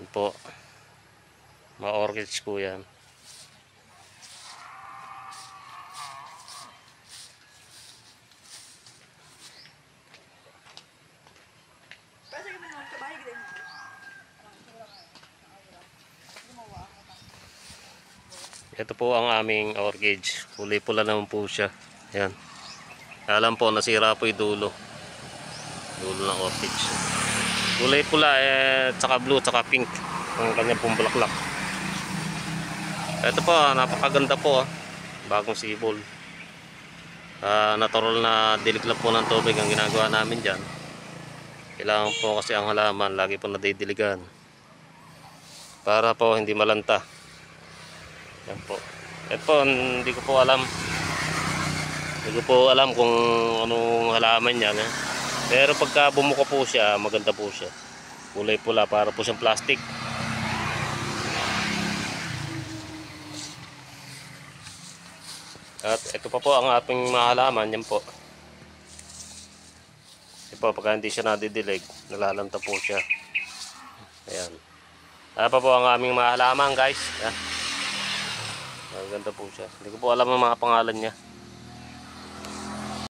po. Mga orchids po yan. Ito po ang aming orchids. Kulay pula naman po siya. Yan. Alam po, nasira po yung dulo. Dulo ng orchids. Kulay pula, tsaka blue, tsaka pink. Ang kanya pong bulaklak. Ito po, napakaganda po. Bagong sibol. Natural na dilig lang po ng tubig ang ginagawa namin dyan. Kailangan po kasi ang halaman, lagi po nadidiligan. Para po hindi malanta. Yan po. Ito po, hindi ko po alam. Hindi ko po alam kung anong halaman yan. Pero pagka bumuka po siya, maganda po siya. Kulay pula, para po siyang plastic. At ito pa po ang ating mga halaman. Yan po. Ito po, pagka hindi siya nadidilig, nalalanta po siya. Ayan. Ayan pa po ang aming mga halaman, guys. Ayan. Maganda po siya. Hindi ko po alam ang mga pangalan niya.